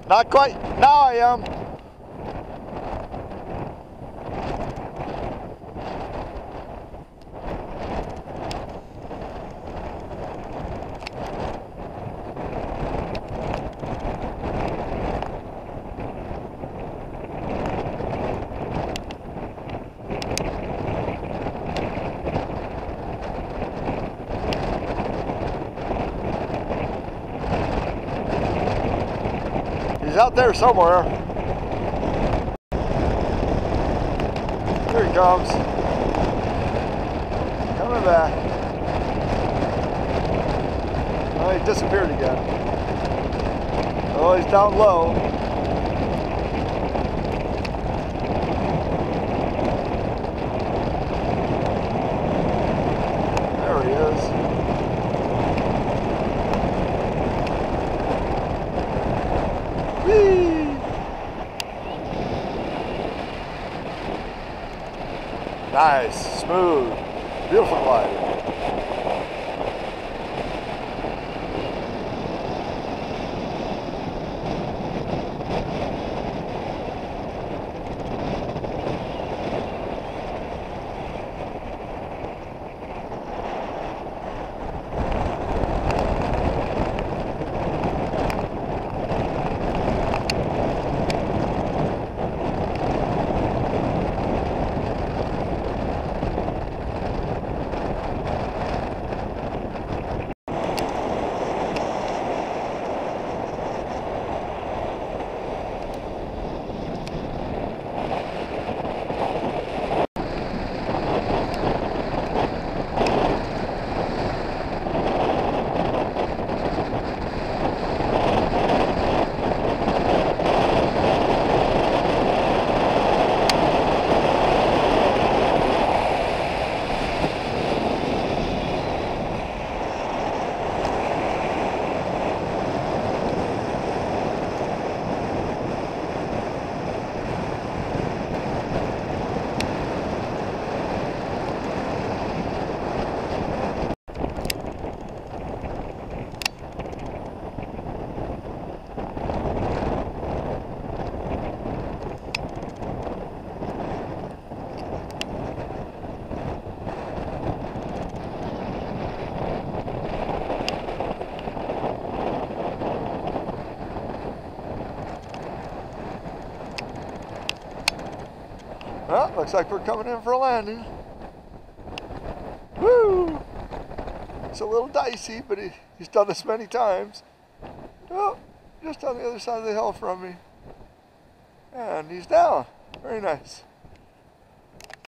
Not quite. Now I am. He's out there somewhere. Here he comes. Coming back. Oh, he disappeared again. Oh, he's down low. There he is. Nice, smooth, beautiful glide. Well, looks like we're coming in for a landing. Woo! It's a little dicey, but he's done this many times. Oh, just on the other side of the hill from me. And he's down. Very nice.